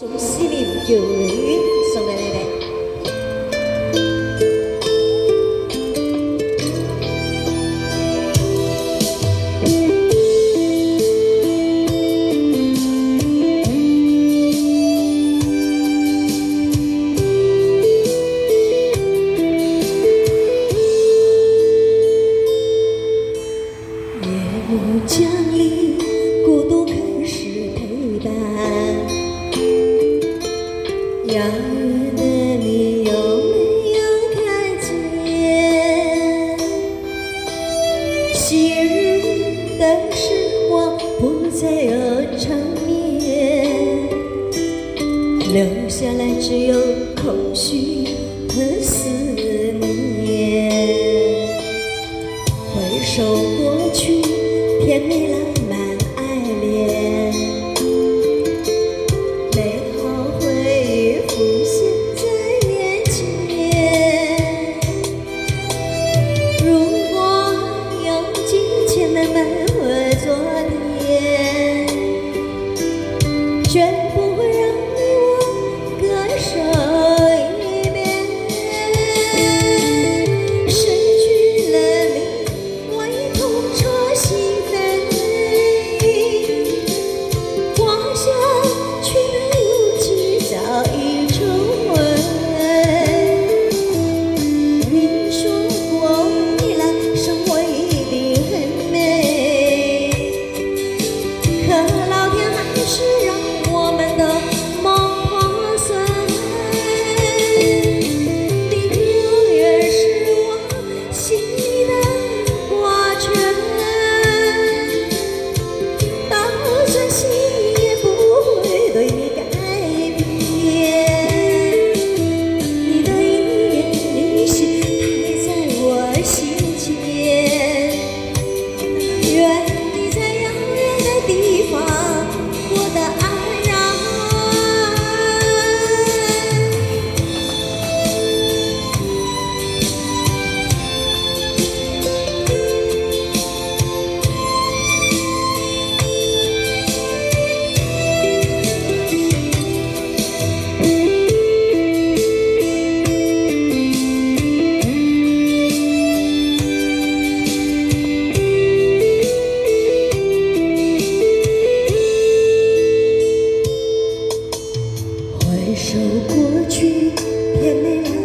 恭喜你有缘送给你哋。夜幕降临，孤独开始陪伴。遥远的你有没有看见？昔日的时光不再有缠绵，留下来只有空虚和思念。回首过去，甜美浪漫爱恋，美好回忆浮现在眼前。如果用金钱慢慢会昨天，绝不会让你我割舍一边。失去了你，我已痛彻心扉。花香去了有几早已成灰。你说过未来生活一定很美，可老天还是让我们的梦破碎。你永远是我心里的挂牵，到真心也不会对你改变。你的一言一行还在我心间，愿你在遥远的地方过得安然。回首过去，甜美浪